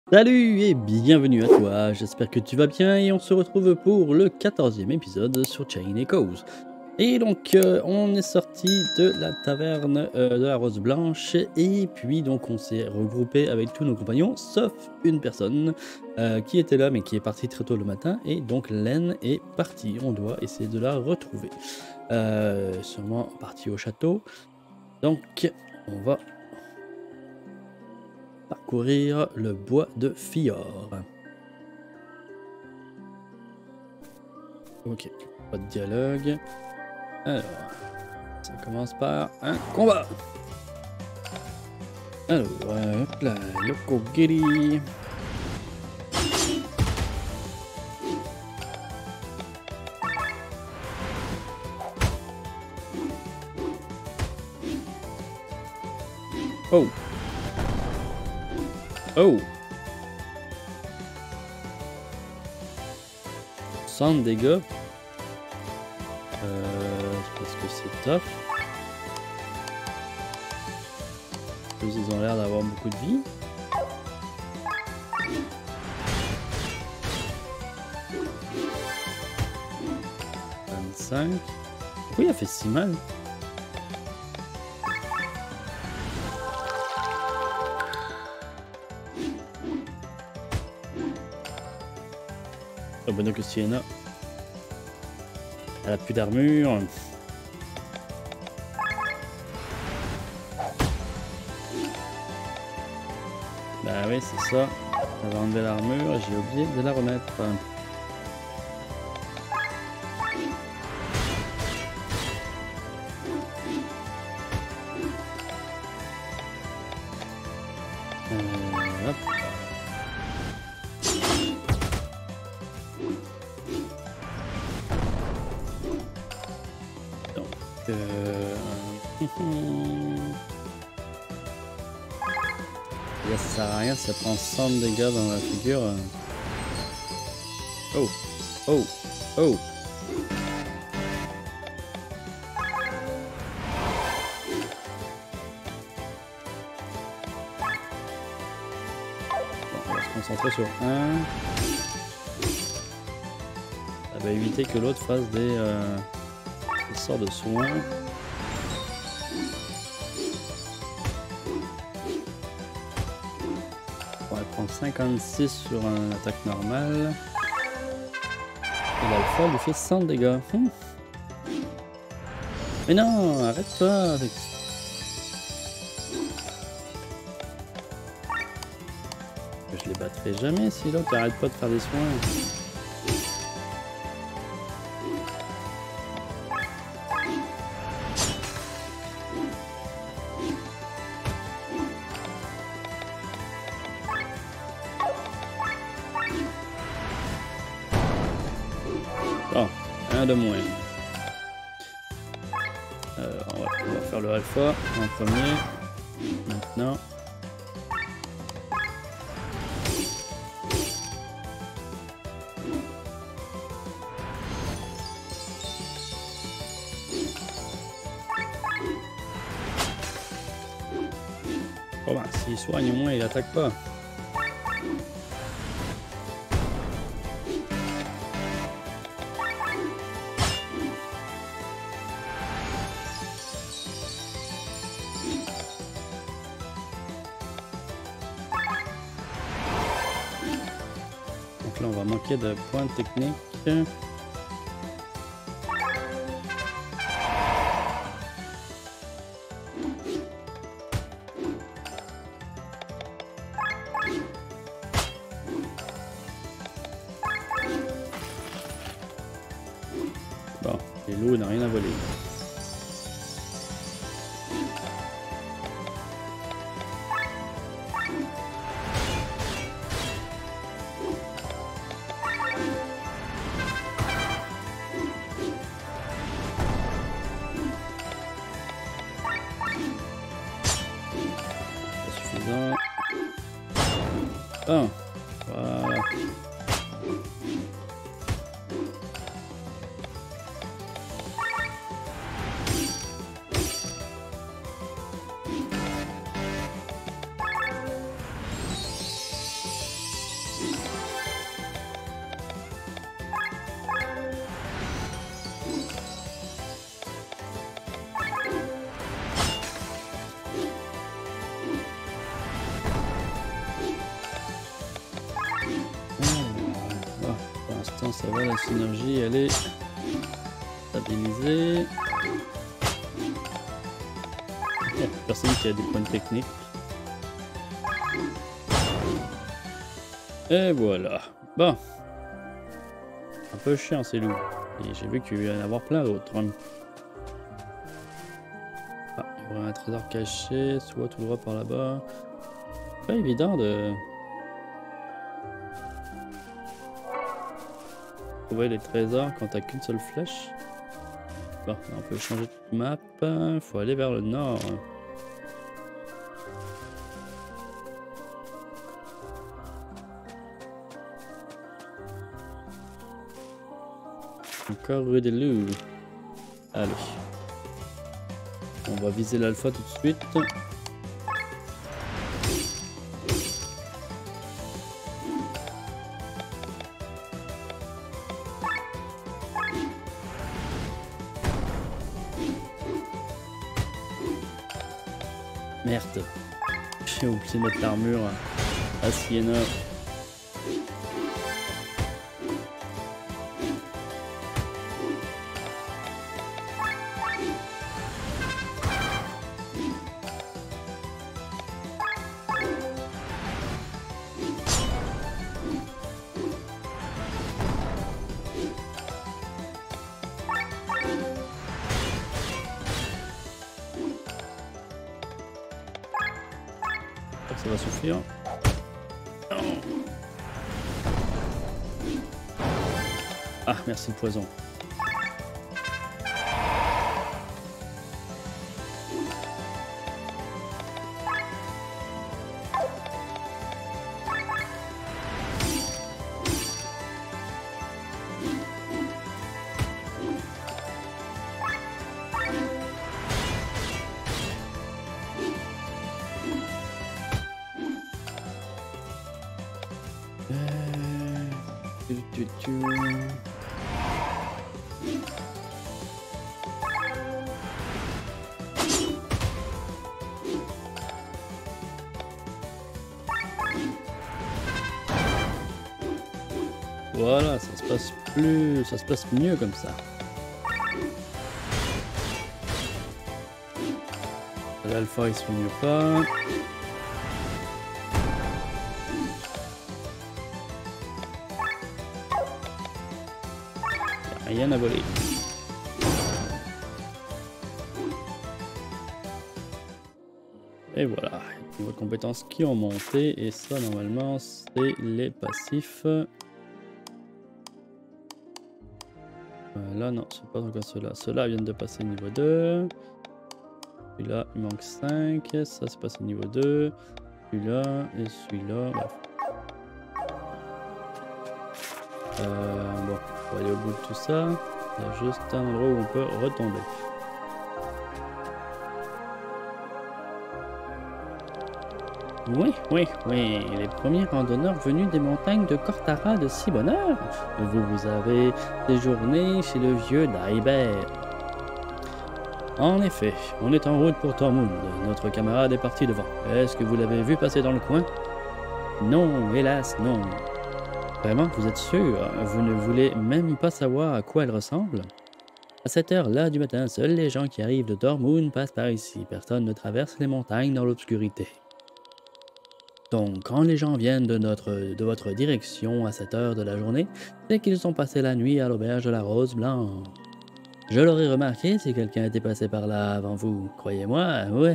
Salut et bienvenue à toi, j'espère que tu vas bien et on se retrouve pour le 14e épisode sur Chain Echoes. Et donc on est sorti de la taverne de la Rose Blanche et puis donc on s'est regroupé avec tous nos compagnons sauf une personne qui était là mais qui est partie très tôt le matin et donc Len est partie, on doit essayer de la retrouver. Sûrement partie au château, donc on va parcourir le bois de Fior. Ok, pas de dialogue. Alors, ça commence par un combat. Alors, hop là, Yokogiri. Oh. Oh. 100 de dégâts. C'est parce que c'est tough. Ils ont l'air d'avoir beaucoup de vie. Pourquoi il a fait si mal? Oh ben donc Sienna, elle a plus d'armure. Bah oui c'est ça, elle va enlever l'armure, j'ai oublié de la remettre. Hop. Là, ça sert à rien, ça prend 100 de dégâts dans la figure. Oh, oh, oh. Bon, on va se concentrer sur un. Ça va éviter que l'autre fasse des sorts de soins. On va prendre 56 sur une attaque normale. Et l'alpha lui fait 100 dégâts. Mais non, arrête pas avec... Je les battrai jamais si l'autre arrête pas de faire des soins. Bon, un de moins. On va faire le alpha en premier. Maintenant. Bon ben, s'il soigne au moins, il attaque pas. Donc là, on va manquer de points techniques. Bon, les loups n'ont rien à voler. Pas suffisant. Ah, voilà. non, ça va, la synergie, elle est stabilisée. Oh, personne qui a des points techniques. Et voilà. Bon. Un peu chiant ces loups. Et j'ai vu qu'il y en a avoir plein d'autres. Ah, il y aurait un trésor caché, soit tout droit par là-bas. Pas évident de trouver les trésors quand t'as qu'une seule flèche. Bon, on peut changer de map. Faut aller vers le nord. Encore rue des loups. Allez. On va viser l'alpha tout de suite. Merde. J'ai oublié de mettre l'armure à Sienna. Ça va suffire. Ah, merci le poison. Voilà, ça se passe mieux comme ça. L'alpha il se soigne pas. Y a rien à voler. Et voilà, niveau compétences qui ont monté et ça normalement c'est les passifs. Là non, c'est pas encore ceux-là. Ceux-là viennent de passer niveau 2. Celui-là il manque 5. Ça c'est passé niveau 2. Celui-là et celui-là. Bref. Bon, on va aller au bout de tout ça. Il y a juste un endroit où on peut retomber. Oui, les premiers randonneurs venus des montagnes de Cortara de si bonne heure. Vous avez séjourné chez le vieux Daibert. En effet, on est en route pour Tormund. Notre camarade est parti devant. Est-ce que vous l'avez vu passer dans le coin? Non, hélas, non. Vraiment, vous êtes sûr? Vous ne voulez même pas savoir à quoi elle ressemble? À cette heure-là du matin, seuls les gens qui arrivent de Tormund passent par ici. Personne ne traverse les montagnes dans l'obscurité. Donc, quand les gens viennent de votre direction à cette heure de la journée, c'est qu'ils ont passé la nuit à l'auberge de la Rose Blanche. Je l'aurais remarqué si quelqu'un était passé par là avant vous, croyez-moi, ouais.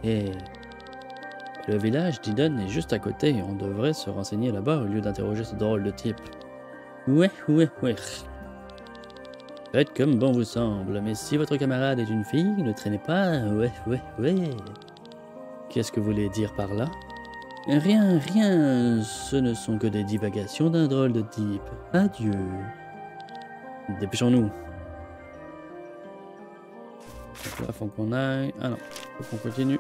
Le village d'Iden est juste à côté, on devrait se renseigner là-bas au lieu d'interroger ce drôle de type. Ouais. Faites comme bon vous semble, mais si votre camarade est une fille, ne traînez pas, ouais. Qu'est-ce que vous voulez dire par là? Rien, ce ne sont que des divagations d'un drôle de type. Adieu. Dépêchons-nous. Donc là, faut qu'on aille... Ah non, faut qu'on continue.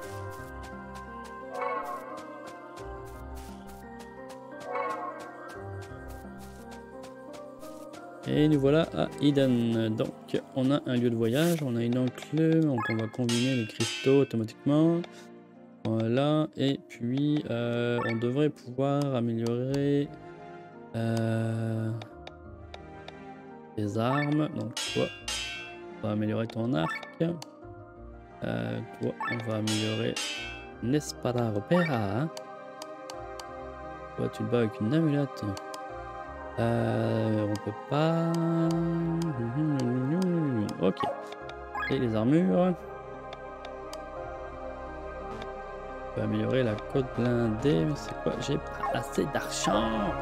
Et nous voilà à Eden. Donc, on a un lieu de voyage, on a une enclume, donc on va combiner les cristaux automatiquement. Voilà, et puis on devrait pouvoir améliorer tes armes. Donc toi, on va améliorer ton arc. Toi, on va améliorer l'espada repera. Hein. Toi, tu le bats avec une amulette. On peut pas. Ok. Et les armures. On peut améliorer la côte blindée. Mais c'est quoi? J'ai pas assez d'argent.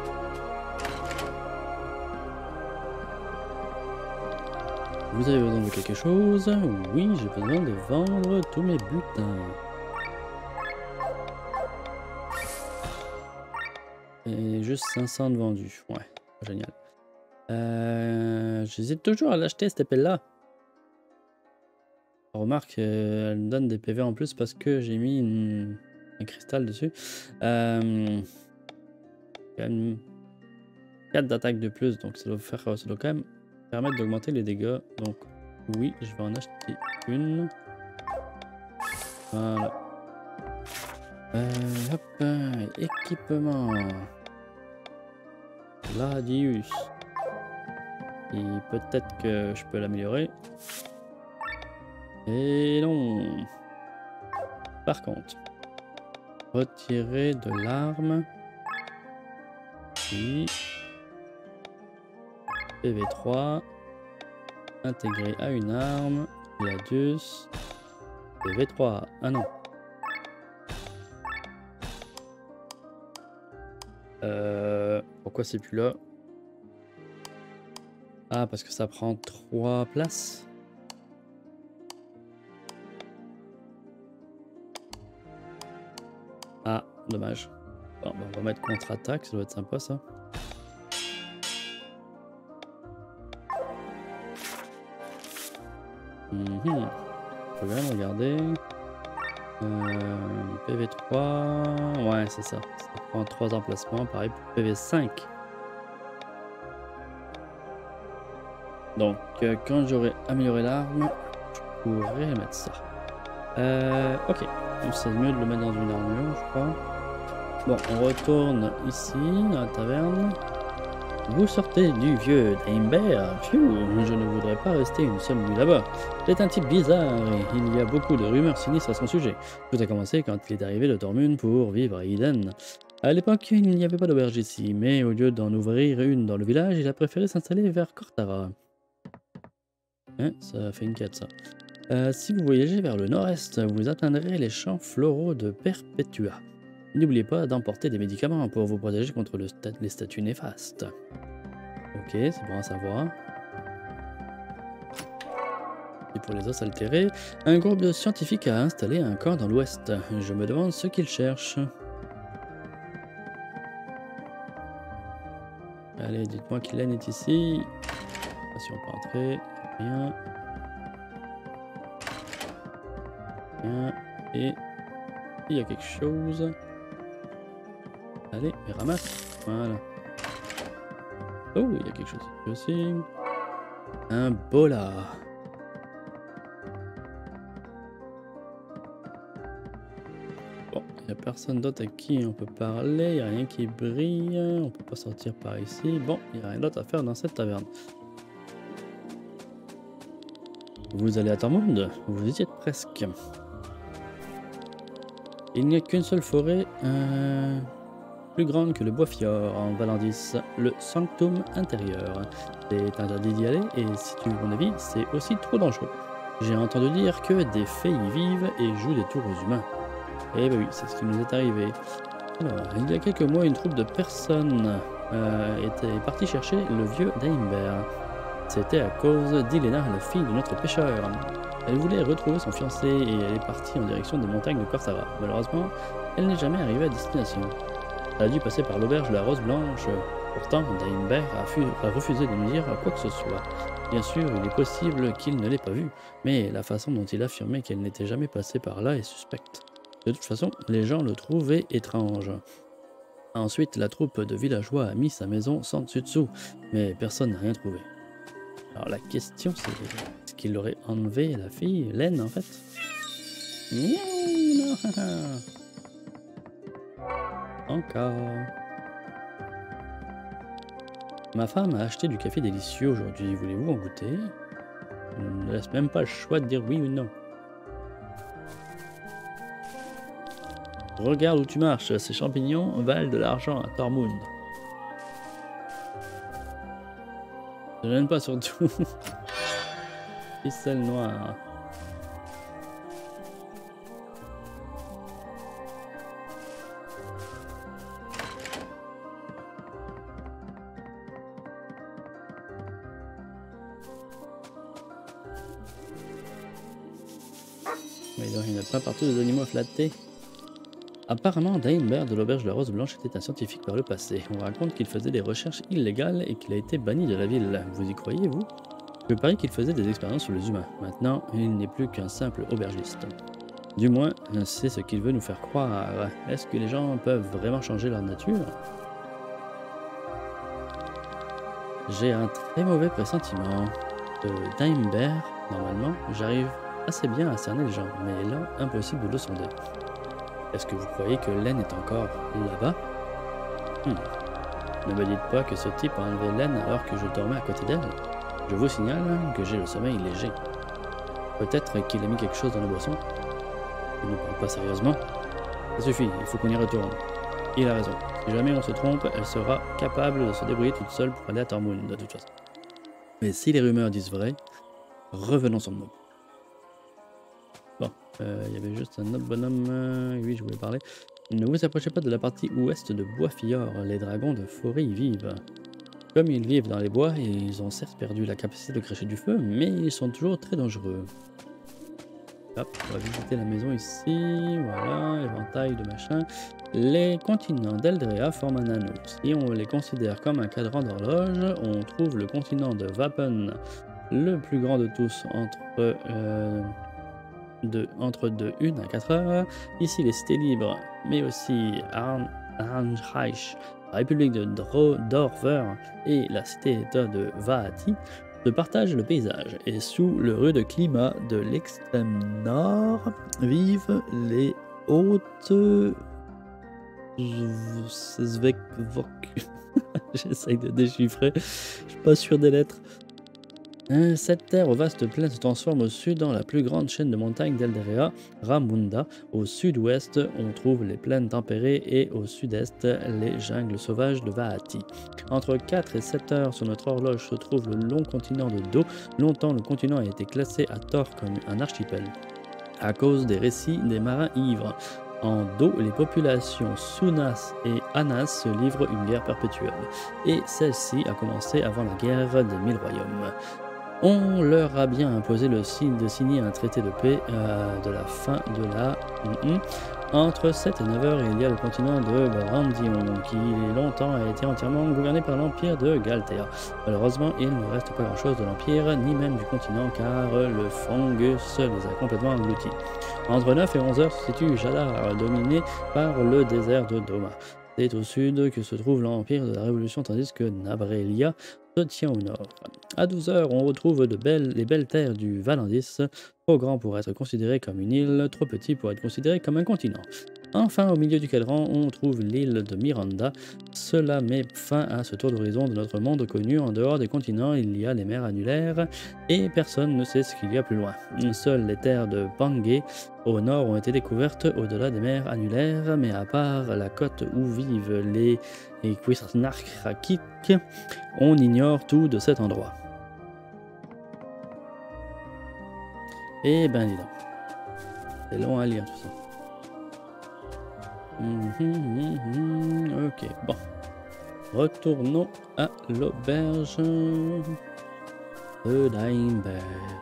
Vous avez besoin de quelque chose? Oui, j'ai besoin de vendre tous mes butins. Et juste 500 de vendus. Ouais, génial. J'hésite toujours à l'acheter cette épée-là. Remarque, elle me donne des PV en plus parce que j'ai mis un cristal dessus. Quand même 4 d'attaque de plus, donc ça doit quand même permettre d'augmenter les dégâts. Donc oui, je vais en acheter une. Voilà. Hop, équipement. Gladius. Et peut-être que je peux l'améliorer. Et non. Par contre, retirer de l'arme. Puis PV3. Intégrer à une arme. Gladius. PV3. Ah non. Pourquoi c'est plus là? Ah, parce que ça prend 3 places. Ah, dommage. Bon, on va mettre contre-attaque, ça doit être sympa ça. On peut quand même regarder. PV3, ouais c'est ça. Ça prend 3 emplacements, pareil pour PV5. Donc quand j'aurai amélioré l'arme, je pourrais mettre ça. Ok, c'est mieux de le mettre dans une armure, je crois. Bon, on retourne ici, dans la taverne. Vous sortez du vieux Daimber. Je ne voudrais pas rester une seule nuit là-bas. C'est un type bizarre et il y a beaucoup de rumeurs sinistres à son sujet. Tout a commencé quand il est arrivé de Tormund pour vivre à Eden. À l'époque, il n'y avait pas d'auberge ici, mais au lieu d'en ouvrir une dans le village, il a préféré s'installer vers Cortara. Hein, ça fait une quête ça. Si vous voyagez vers le nord-est, vous atteindrez les champs floraux de Perpetua. N'oubliez pas d'emporter des médicaments pour vous protéger contre les statues néfastes. Ok, c'est bon à savoir. Et pour les os altérés, un groupe de scientifiques a installé un camp dans l'ouest. Je me demande ce qu'ils cherchent. Allez, dites-moi qu'Hélène est ici. Si on peut entrer. Rien. Rien. Et il y a quelque chose. Allez, mais ramasse. Voilà. Oh, il y a quelque chose ici aussi. Un bola. Bon, il n'y a personne d'autre à qui on peut parler. Il n'y a rien qui brille. On peut pas sortir par ici. Bon, il n'y a rien d'autre à faire dans cette taverne. Vous allez à Tormund? Vous y êtes presque. Il n'y a qu'une seule forêt plus grande que le bois Fjord en Valandis, le Sanctum intérieur. C'est interdit d'y aller et si tu veux mon avis, c'est aussi trop dangereux. J'ai entendu dire que des fées y vivent et jouent des tours aux humains. Eh ben oui, c'est ce qui nous est arrivé. Alors, il y a quelques mois, une troupe de personnes était partie chercher le vieux Daimber. C'était à cause d'Ilena, la fille de notre pêcheur. Elle voulait retrouver son fiancé et elle est partie en direction des montagnes de Cortara. Malheureusement, elle n'est jamais arrivée à destination. Elle a dû passer par l'auberge de la Rose Blanche. Pourtant, Daimber a refusé de nous dire quoi que ce soit. Bien sûr, il est possible qu'il ne l'ait pas vue, mais la façon dont il affirmait qu'elle n'était jamais passée par là est suspecte. De toute façon, les gens le trouvaient étrange. Ensuite, la troupe de villageois a mis sa maison sans dessus-dessous, mais personne n'a rien trouvé. Alors la question c'est, est-ce qu'il aurait enlevé la fille, Laine en fait? Encore. Ma femme a acheté du café délicieux aujourd'hui, voulez-vous en goûter? On ne laisse même pas le choix de dire oui ou non. Regarde où tu marches, ces champignons valent de l'argent à Tormund. Ne gêne pas surtout. Ficelle noire. Mais donc, il n'y en a pas partout des animaux à flatter. Apparemment, Dainbert de l'auberge de la Rose Blanche était un scientifique par le passé. On raconte qu'il faisait des recherches illégales et qu'il a été banni de la ville. Vous y croyez, vous? Je parie qu'il faisait des expériences sur les humains. Maintenant, il n'est plus qu'un simple aubergiste. Du moins, c'est ce qu'il veut nous faire croire. Est-ce que les gens peuvent vraiment changer leur nature? J'ai un très mauvais pressentiment. Dainbert, normalement, j'arrive assez bien à cerner les gens, mais là, impossible de le sonder. Est-ce que vous croyez que Len est encore là-bas? Ne me dites pas que ce type a enlevé Len alors que je dormais à côté d'elle. Je vous signale que j'ai le sommeil léger. Peut-être qu'il a mis quelque chose dans la boisson. Il ne parle pas sérieusement. Ça suffit, il faut qu'on y retourne. Il a raison. Si jamais on se trompe, elle sera capable de se débrouiller toute seule pour aller à Tormund, de toute façon. Mais si les rumeurs disent vrai, revenons sur le mot. Bon, il y avait juste un autre bonhomme, oui, je voulais parler. Ne vous approchez pas de la partie ouest de Boisfillor, les dragons de forêt y vivent. Comme ils vivent dans les bois, ils ont certes perdu la capacité de cracher du feu, mais ils sont toujours très dangereux. Hop, on va visiter la maison ici, voilà, éventail de machin. Les continents d'Eldrea forment un anneau. Si on les considère comme un cadran d'horloge, on trouve le continent de Vapen, le plus grand de tous, entre de 1 à 4 heures. Ici, les cités libres, mais aussi Arnreich, la République de Dorver et la cité-État de Vaati se partagent le paysage. Et sous le rude climat de l'extrême nord vivent les hautes Svekvok. J'essaye de déchiffrer, je suis pas sûr des lettres. Cette terre aux vastes plaines se transforme au sud en la plus grande chaîne de montagnes d'Elderea, Ramunda. Au sud-ouest, on trouve les plaines tempérées et au sud-est, les jungles sauvages de Vaati. Entre 4 et 7 heures sur notre horloge se trouve le long continent de Do. Longtemps, le continent a été classé à tort comme un archipel, à cause des récits des marins ivres. En Do, les populations Sunas et Anas se livrent une guerre perpétuelle, et celle-ci a commencé avant la guerre des 1000 royaumes. On leur a bien imposé le signe de signer un traité de paix de la fin de la... Entre 7 et 9 heures, il y a le continent de Brandion, qui longtemps a été entièrement gouverné par l'empire de Galtea. Malheureusement, il ne reste pas grand-chose de l'empire, ni même du continent, car le fungus les a complètement engloutis. Entre 9 et 11 heures se situe Jadar, dominé par le désert de Doma. C'est au sud que se trouve l'empire de la Révolution, tandis que Nabrelia se tient au nord. À 12 heures, on retrouve les belles terres du Valandis, trop grand pour être considéré comme une île, trop petit pour être considéré comme un continent. Enfin, au milieu du cadran, on trouve l'île de Miranda. Cela met fin à ce tour d'horizon de notre monde connu. En dehors des continents, il y a les mers annulaires et personne ne sait ce qu'il y a plus loin. Seules les terres de Bangé au nord ont été découvertes au-delà des mers annulaires, mais à part la côte où vivent les Quisnarkrakik, on ignore tout de cet endroit. Eh ben dis donc, c'est long à lire tout ça. Ok, bon. Retournons à l'auberge de Dainbert.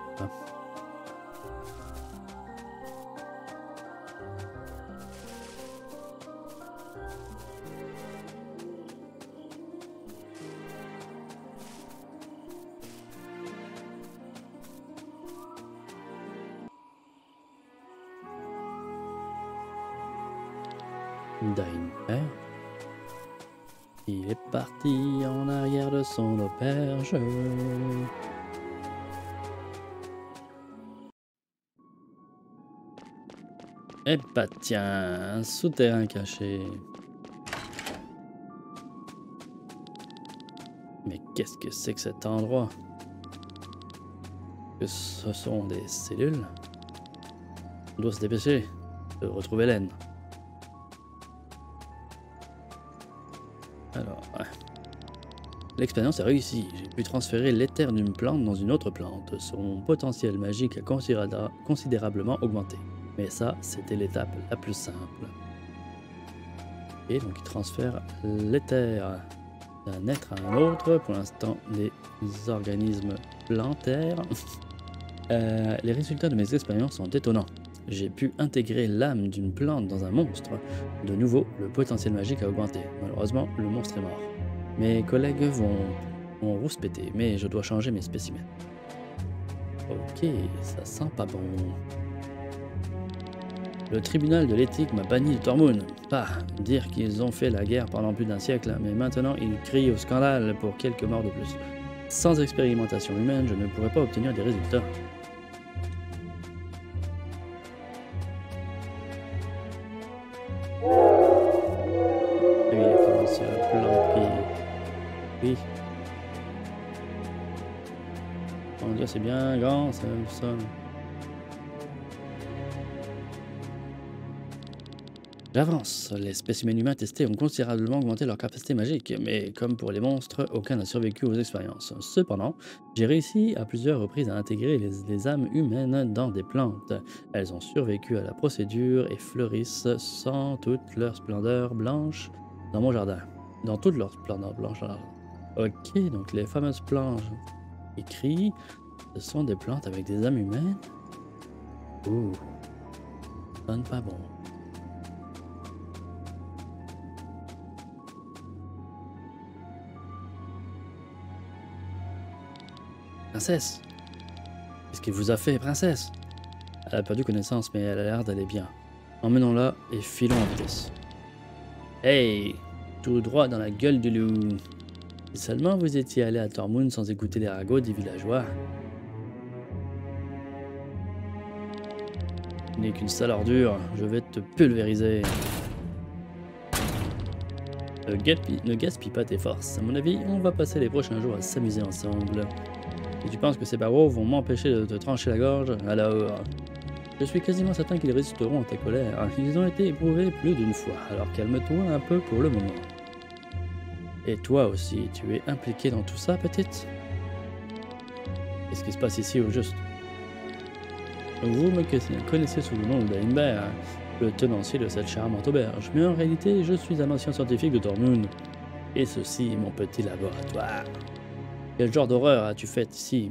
Dainbert. Il est parti en arrière de son auberge. Eh bah tiens, un souterrain caché. Mais qu'est-ce que c'est que cet endroit? Que ce sont des cellules? On doit se dépêcher de retrouver Hélène. Alors, ouais. L'expérience a réussi. J'ai pu transférer l'éther d'une plante dans une autre plante. Son potentiel magique a considérablement augmenté. Mais ça, c'était l'étape la plus simple. Et donc il transfère l'éther d'un être à un autre. Pour l'instant, les organismes plantaires. Les résultats de mes expériences sont étonnants. J'ai pu intégrer l'âme d'une plante dans un monstre. De nouveau, le potentiel magique a augmenté. Malheureusement, le monstre est mort. Mes collègues vont rouspéter, mais je dois changer mes spécimens. Ok, ça sent pas bon. Le tribunal de l'éthique m'a banni de Tormund. Pas dire qu'ils ont fait la guerre pendant plus d'un siècle, mais maintenant ils crient au scandale pour quelques morts de plus. Sans expérimentation humaine, je ne pourrais pas obtenir des résultats. Oui, il faut se planquer. Oui. On dirait c'est bien grand, ça. J'avance. Les spécimens humains testés ont considérablement augmenté leur capacité magique, mais comme pour les monstres, aucun n'a survécu aux expériences. Cependant, j'ai réussi à plusieurs reprises à intégrer les âmes humaines dans des plantes. Elles ont survécu à la procédure et fleurissent sans toute leur splendeur blanche dans mon jardin. Dans toute leur splendeur blanche. Ok, donc les fameuses planches écrites, ce sont des plantes avec des âmes humaines. Ouh, ça sonne pas bon. Princesse, qu'est-ce qu'il vous a fait, princesse? Elle a perdu connaissance, mais elle a l'air d'aller bien. Emmenons-la et filons en vitesse. Hey, tout droit dans la gueule du loup. Si seulement vous étiez allé à Tormund sans écouter les ragots des villageois. Tu n'es qu'une sale ordure, je vais te pulvériser. Ne gaspille pas tes forces. À mon avis, on va passer les prochains jours à s'amuser ensemble. Et tu penses que ces barreaux vont m'empêcher de te trancher la gorge? Alors, je suis quasiment certain qu'ils résisteront à ta colère. Ils ont été éprouvés plus d'une fois, alors calme-toi un peu pour le moment. Et toi aussi, tu es impliqué dans tout ça, petite? Qu'est-ce qui se passe ici au juste? Vous me connaissez sous le nom d'Aimber, le tenancier de cette charmante auberge, mais en réalité, je suis un ancien scientifique de Tormund. Et ceci est mon petit laboratoire. Quel genre d'horreur as-tu fait ici?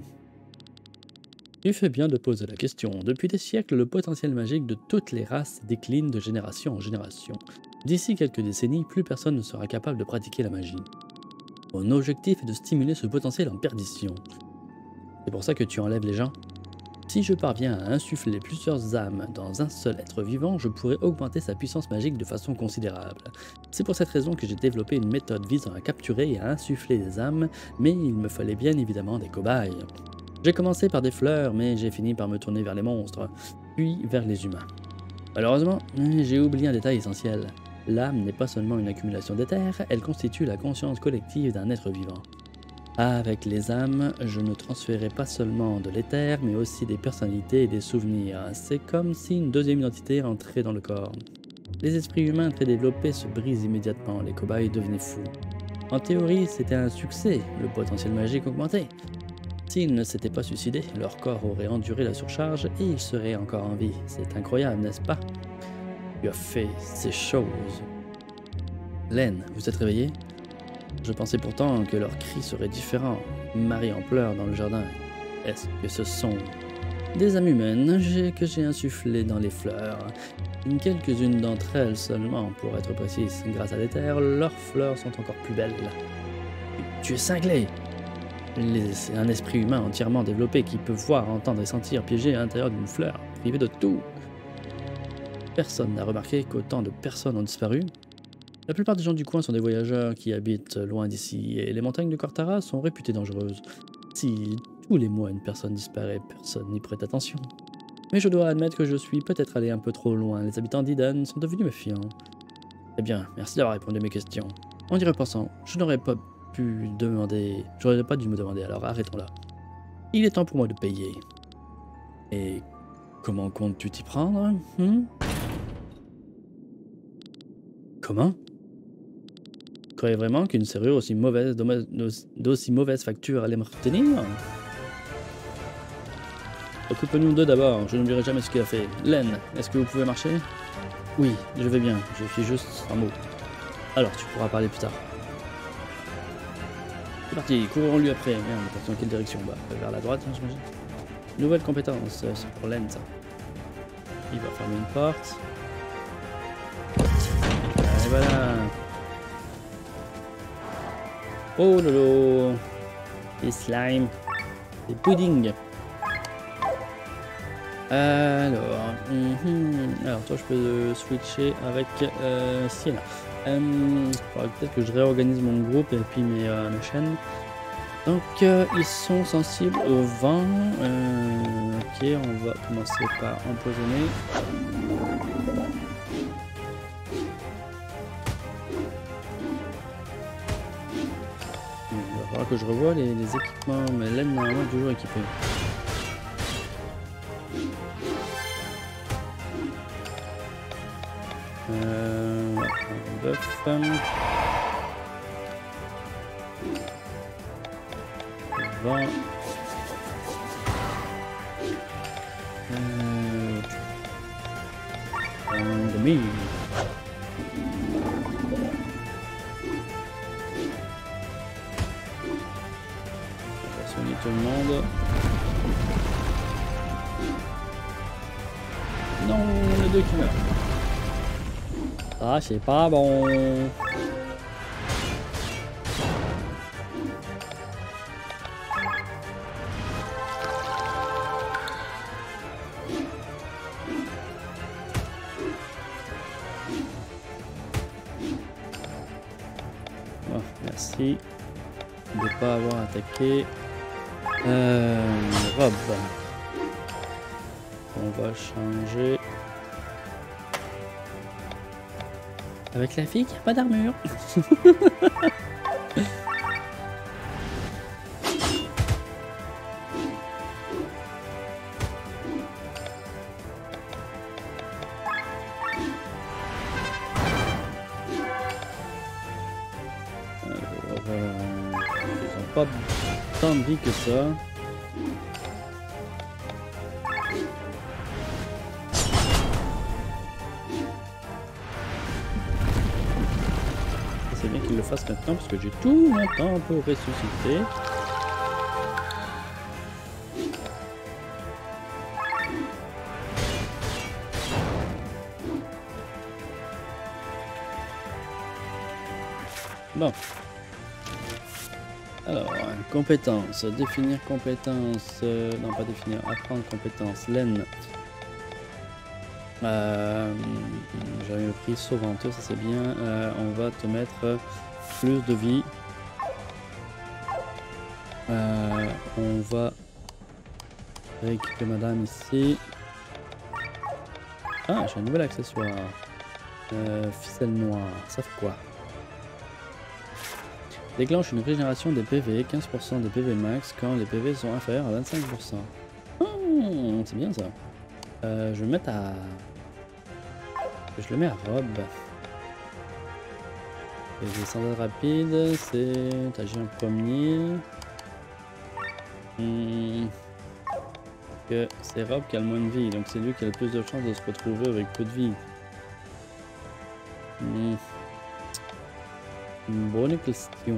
Tu fais bien de poser la question. Depuis des siècles, le potentiel magique de toutes les races décline de génération en génération. D'ici quelques décennies, plus personne ne sera capable de pratiquer la magie. Mon objectif est de stimuler ce potentiel en perdition. C'est pour ça que tu enlèves les gens? Si je parviens à insuffler plusieurs âmes dans un seul être vivant, je pourrais augmenter sa puissance magique de façon considérable. C'est pour cette raison que j'ai développé une méthode visant à capturer et à insuffler des âmes, mais il me fallait bien évidemment des cobayes. J'ai commencé par des fleurs, mais j'ai fini par me tourner vers les monstres, puis vers les humains. Malheureusement, j'ai oublié un détail essentiel. L'âme n'est pas seulement une accumulation d'éther, elle constitue la conscience collective d'un être vivant. Avec les âmes, je ne transférais pas seulement de l'éther, mais aussi des personnalités et des souvenirs. C'est comme si une deuxième identité entrait dans le corps. Les esprits humains très développés se brisent immédiatement, les cobayes devenaient fous. En théorie, c'était un succès, le potentiel magique augmentait. S'ils ne s'étaient pas suicidés, leur corps aurait enduré la surcharge et ils seraient encore en vie. C'est incroyable, n'est-ce pas? Tu as fait ces choses. Laine, vous êtes réveillée? Je pensais pourtant que leurs cris seraient différents. Marie en pleurs dans le jardin. Est-ce que ce sont des âmes humaines que j'ai insufflées dans les fleurs? Quelques-unes d'entre elles seulement, pour être précise. Grâce à l'éther, leurs fleurs sont encore plus belles. Tu es cinglé! Un esprit humain entièrement développé qui peut voir, entendre et sentir piégé à l'intérieur d'une fleur, privé de tout. Personne n'a remarqué qu'autant de personnes ont disparu. La plupart des gens du coin sont des voyageurs qui habitent loin d'ici, et les montagnes de Cortara sont réputées dangereuses. Si tous les mois une personne disparaît, personne n'y prête attention. Mais je dois admettre que je suis peut-être allé un peu trop loin, les habitants d'Iden sont devenus méfiants. Eh bien, merci d'avoir répondu à mes questions. En y repensant, je n'aurais pas pu demander... J'aurais pas dû me demander, alors arrêtons là. Il est temps pour moi de payer. Et comment comptes-tu t'y prendre? Comment? Tu croyais vraiment qu'une serrure aussi mauvaise, d'aussi mauvaise facture allait me retenir? Occupe-nous d'eux d'abord, je n'oublierai jamais ce qu'il a fait. Len, est-ce que vous pouvez marcher? Oui, je vais bien, je suis juste un mot. Alors, tu pourras parler plus tard. C'est parti, courons-lui après. Merde, on dans quelle direction? Bah, vers la droite, hein, j'imagine. Nouvelle compétence, c'est pour Len, ça. Il va fermer une porte. Et voilà. Oh lolo. Des slimes. Des puddings. Alors, alors toi je peux switcher avec Sienna. Faudra peut-être que je réorganise mon groupe et puis mes chaînes. Donc ils sont sensibles au vent. Ok, on va commencer par empoisonner. Il va falloir que je revoie les équipements, mais l'aile normalement est toujours équipée. Bœuf. 20. Demi. On va soigner tout le monde. Non, les deux qui meurent. Ah, c'est pas bon. Oh, merci de ne pas avoir attaqué. Rob. On va changer. Avec la fille qui n'a pas d'armure. Ils n'ont pas tant de vie que ça. C'est bien qu'il le fasse maintenant parce que j'ai tout mon temps pour ressusciter. Bon. Alors, compétence, définir compétence, non pas définir, apprendre compétence, laine. J'avais pris sauvanteux, ça c'est bien. On va te mettre plus de vie. On va rééquiper madame ici. Ah, j'ai un nouvel accessoire. Ficelle noire, ça fait quoi? Déclenche une régénération des PV, 15% des PV max quand les PV sont inférieurs à 25%. Oh, c'est bien ça. Je vais mettre à... Je le mets à Rob. Et les descendants rapides, c'est... Agir en premier. Que c'est Rob qui a le moins de vie, donc c'est lui qui a le plus de chances de se retrouver avec peu de vie. Bonne question.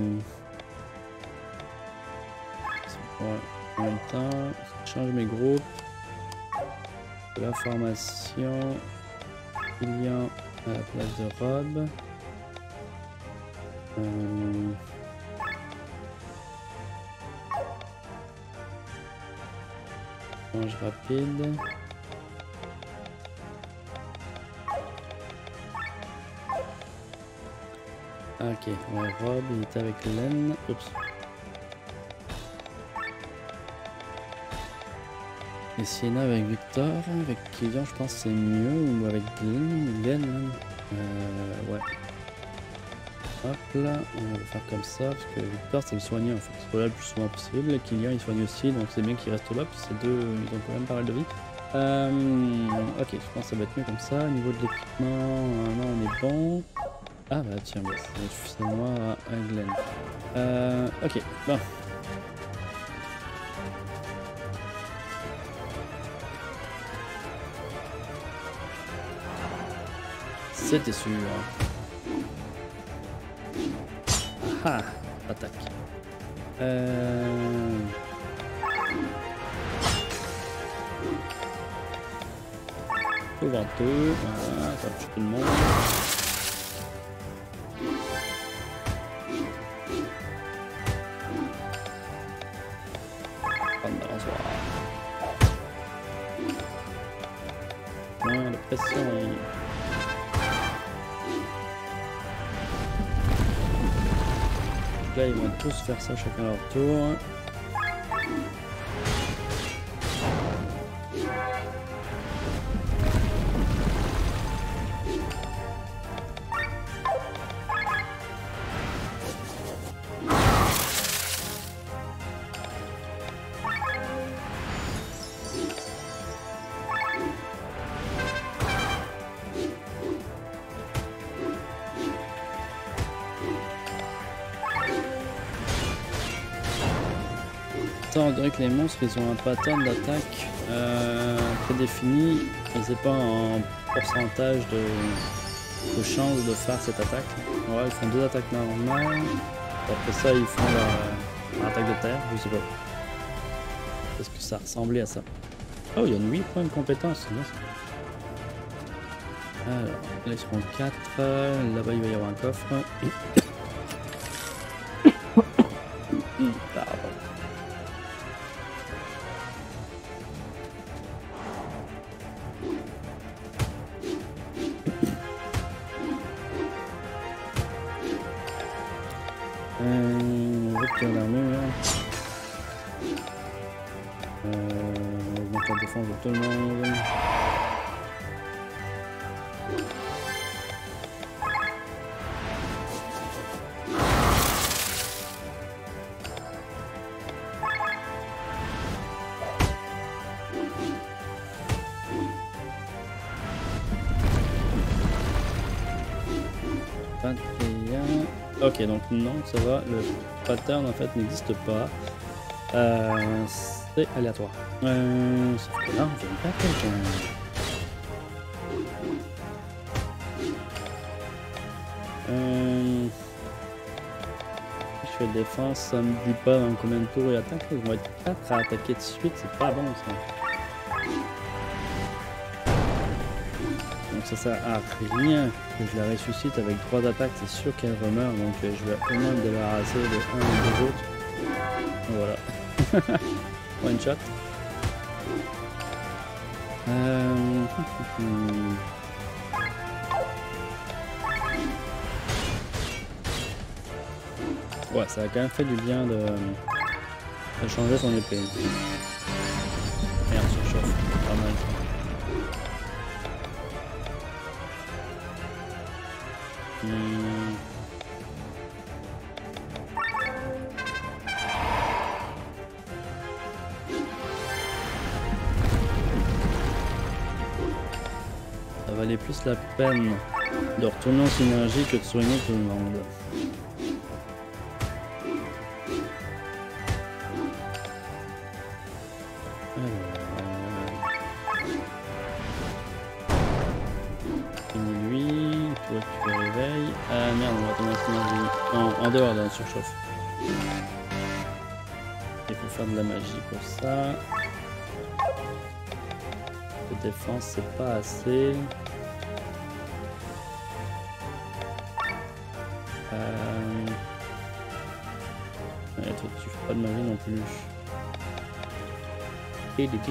Ouais, en même temps, je change mes groupes. De la formation. Killian à la place de Rob. Change rapide. Ok, ouais, Rob il était avec Len. Oups. Et Sienna avec Victor, avec Killian je pense que c'est mieux, ou avec Glenn, ouais. Hop là, on va faire comme ça, parce que Victor c'est le soigner en fait, il soit là le plus souvent possible. Kylian il soigne aussi, donc c'est bien qu'il reste là, puis ces deux ils ont quand même pas mal de vie. Ok, je pense que ça va être mieux comme ça. Au niveau de l'équipement, là on est bon. Ah bah tiens, bah, c'est moi à Glenn. Ok, bon. C'était sûr. Ah, attaque. Au venteux, voilà, ça tue tout le monde. Prendre la rasoir. Non, la pression. Là, ils vont tous faire ça chacun à leur tour. On dirait que les monstres ils ont un pattern d'attaque prédéfini et c'est pas en pourcentage de chance de faire cette attaque. Ouais, ils font deux attaques normales, après ça ils font leur attaque de terre, je sais pas. Est-ce que ça ressemblait à ça? Oh, il y a 8 points de compétence, c'est bien ça. Alors, là ils seront 4, là-bas il va y avoir un coffre. Pardon. Rupture d'armure. Augmente la défense de tout le monde. Ok, donc non, ça va, le pattern en fait n'existe pas. C'est aléatoire. Sauf que là, on vient de perdre quelqu'un. Je fais défense, ça me dit pas dans combien de tours il attaque. Ils vont être 4 à attaquer de suite, c'est pas bon ça. Donc ça sert à rien que je la ressuscite avec 3 attaques, c'est sûr qu'elle remeurt, donc je vais au moins me débarrasser de un ou deux autres. Voilà. One shot. Ouais, ça a quand même fait du bien de changer son épée. Merde, surchauffe, pas mal. Ça valait plus la peine de retourner en synergie que de soigner tout le monde. En dehors de la surchauffe. Il faut faire de la magie pour ça. De défense, c'est pas assez. Ouais, toi, tu fais pas de magie non plus. Et des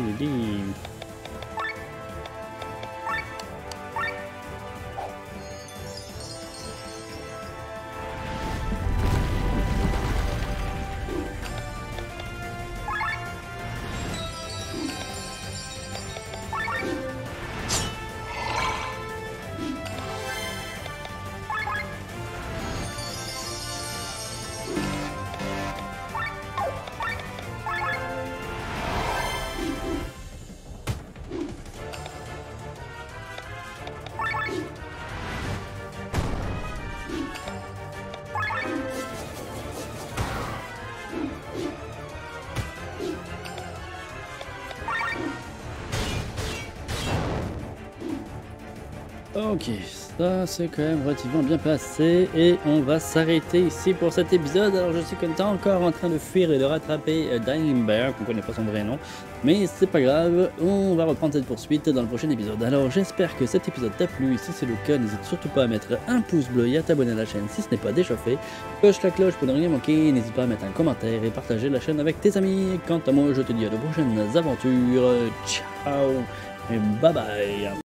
Ok, ça c'est quand même relativement bien passé et on va s'arrêter ici pour cet épisode. Alors je suis encore en train de fuir et de rattraper Dying Bear, qu'on connaît pas son vrai nom, mais c'est pas grave, on va reprendre cette poursuite dans le prochain épisode. Alors j'espère que cet épisode t'a plu, si c'est le cas n'hésite surtout pas à mettre un pouce bleu et à t'abonner à la chaîne si ce n'est pas déjà fait. Coche la cloche pour ne rien manquer, n'hésite pas à mettre un commentaire et partager la chaîne avec tes amis. Quant à moi je te dis à de prochaines aventures, ciao et bye bye.